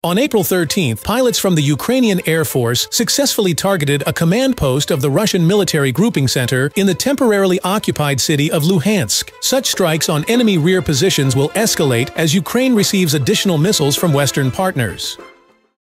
On April 13th, pilots from the Ukrainian Air Force successfully targeted a command post of the Russian military grouping center in the temporarily occupied city of Luhansk. Such strikes on enemy rear positions will escalate as Ukraine receives additional missiles from Western partners.